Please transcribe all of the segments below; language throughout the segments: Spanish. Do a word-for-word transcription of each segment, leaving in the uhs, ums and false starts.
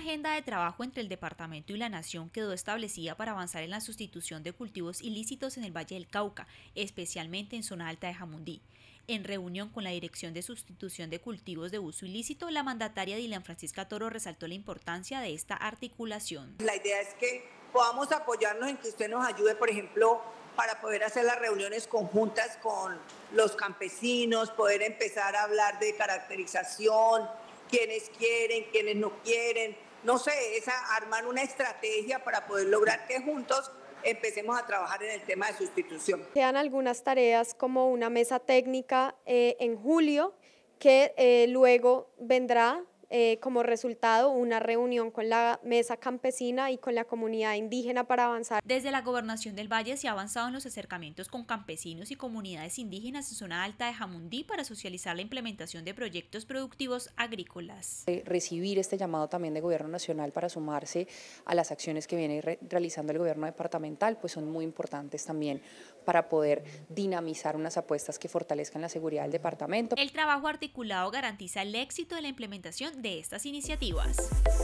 agenda de trabajo entre el departamento y la nación quedó establecida para avanzar en la sustitución de cultivos ilícitos en el Valle del Cauca, especialmente en zona alta de Jamundí. En reunión con la Dirección de Sustitución de Cultivos de Uso Ilícito, la mandataria Dilian Francisca Toro resaltó la importancia de esta articulación. La idea es que podamos apoyarnos en que usted nos ayude, por ejemplo, para poder hacer las reuniones conjuntas con los campesinos, poder empezar a hablar de caracterización, quiénes quieren, quiénes no quieren, no sé, esa, armar una estrategia para poder lograr que juntos empecemos a trabajar en el tema de sustitución. Quedan algunas tareas como una mesa técnica eh, en julio que eh, luego vendrá eh, como resultado una reunión con la mesa campesina y con la comunidad indígena para avanzar. Desde la Gobernación del Valle se ha avanzado en los acercamientos con campesinos y comunidades indígenas en zona alta de Jamundí para socializar la implementación de proyectos productivos agrícolas. Recibir este llamado también de Gobierno Nacional para sumarse a las acciones que viene re realizando el Gobierno departamental, pues son muy importantes también para poder dinamizar unas apuestas que fortalezcan la seguridad del departamento. El trabajo articulado garantiza el éxito de la implementación de estas iniciativas.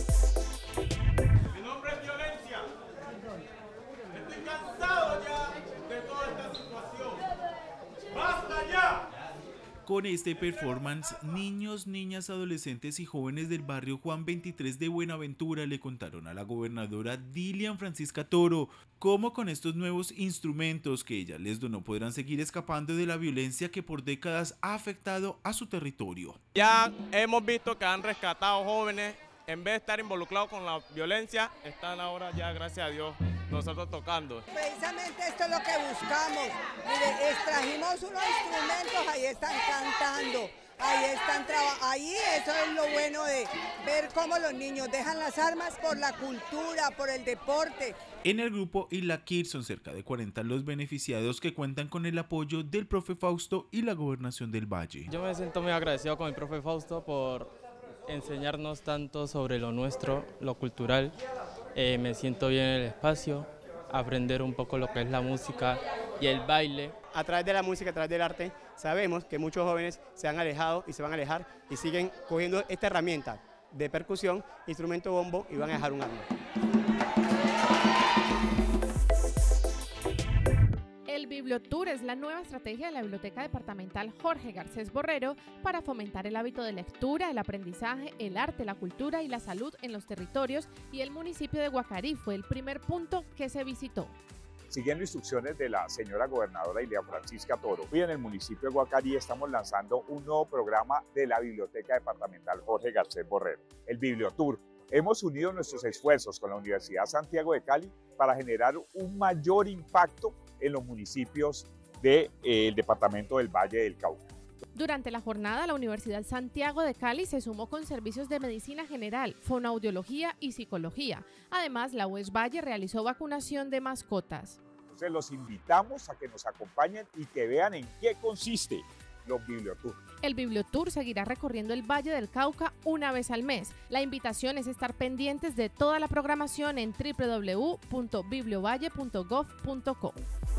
Mi nombre es Violencia. Estoy cansado ya de toda esta situación. ¡Basta ya! Con este performance, niños, niñas, adolescentes y jóvenes del barrio Juan veintitrés de Buenaventura le contaron a la gobernadora Dilian Francisca Toro cómo con estos nuevos instrumentos que ella les donó podrán seguir escapando de la violencia que por décadas ha afectado a su territorio. Ya hemos visto que han rescatado jóvenes, en vez de estar involucrados con la violencia, están ahora ya, gracias a Dios, nosotros tocando. Precisamente esto es lo que buscamos. Mire, extrajimos unos instrumentos, ahí están cantando, ahí están trabajando, ahí eso es lo bueno de ver cómo los niños dejan las armas por la cultura, por el deporte. En el grupo Ilaquir son cerca de cuarenta los beneficiados que cuentan con el apoyo del profe Fausto y la Gobernación del Valle. Yo me siento muy agradecido con el profe Fausto por enseñarnos tanto sobre lo nuestro, lo cultural. Eh, me siento bien en el espacio, aprender un poco lo que es la música y el baile. A través de la música, a través del arte, sabemos que muchos jóvenes se han alejado y se van a alejar y siguen cogiendo esta herramienta de percusión, instrumento bombo y van a dejar un arma. El Bibliotour es la nueva estrategia de la Biblioteca Departamental Jorge Garcés Borrero para fomentar el hábito de lectura, el aprendizaje, el arte, la cultura y la salud en los territorios, y el municipio de Guacarí fue el primer punto que se visitó. Siguiendo instrucciones de la señora gobernadora Dilian Francisca Toro, hoy en el municipio de Guacarí estamos lanzando un nuevo programa de la Biblioteca Departamental Jorge Garcés Borrero, el Bibliotour. Hemos unido nuestros esfuerzos con la Universidad Santiago de Cali para generar un mayor impacto en los municipios del eh, departamento del Valle del Cauca. Durante la jornada, la Universidad Santiago de Cali se sumó con servicios de medicina general, fonoaudiología y psicología. Además, la U E S Valle realizó vacunación de mascotas. Entonces los invitamos a que nos acompañen y que vean en qué consiste los Bibliotour. El Bibliotour seguirá recorriendo el Valle del Cauca una vez al mes. La invitación es estar pendientes de toda la programación en w w w punto bibliovalle punto gov punto co.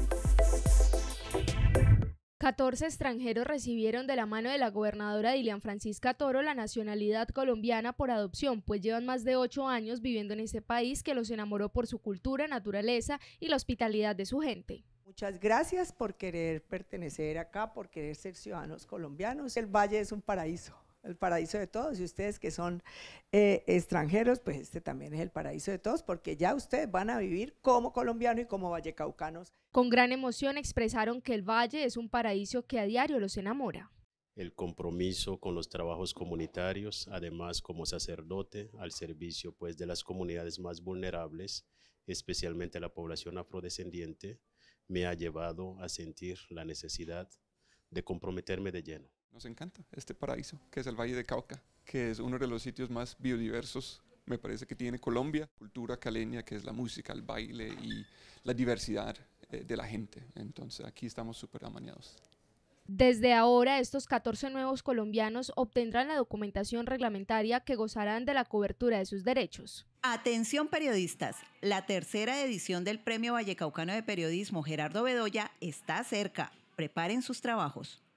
catorce extranjeros recibieron de la mano de la gobernadora Dilian Francisca Toro la nacionalidad colombiana por adopción, pues llevan más de ocho años viviendo en este país que los enamoró por su cultura, naturaleza y la hospitalidad de su gente. Muchas gracias por querer pertenecer acá, por querer ser ciudadanos colombianos. El Valle es un paraíso, el paraíso de todos, y ustedes que son eh, extranjeros, pues este también es el paraíso de todos, porque ya ustedes van a vivir como colombianos y como vallecaucanos. Con gran emoción expresaron que el Valle es un paraíso que a diario los enamora. El compromiso con los trabajos comunitarios, además como sacerdote al servicio pues de las comunidades más vulnerables, especialmente la población afrodescendiente, me ha llevado a sentir la necesidad de comprometerme de lleno. Nos encanta este paraíso, que es el Valle de Cauca, que es uno de los sitios más biodiversos, me parece que tiene Colombia, cultura caleña, que es la música, el baile y la diversidad eh, de la gente. Entonces aquí estamos súper amañados. Desde ahora, estos catorce nuevos colombianos obtendrán la documentación reglamentaria que gozarán de la cobertura de sus derechos. Atención periodistas, la tercera edición del Premio Vallecaucano de Periodismo Gerardo Bedoya está cerca. Preparen sus trabajos.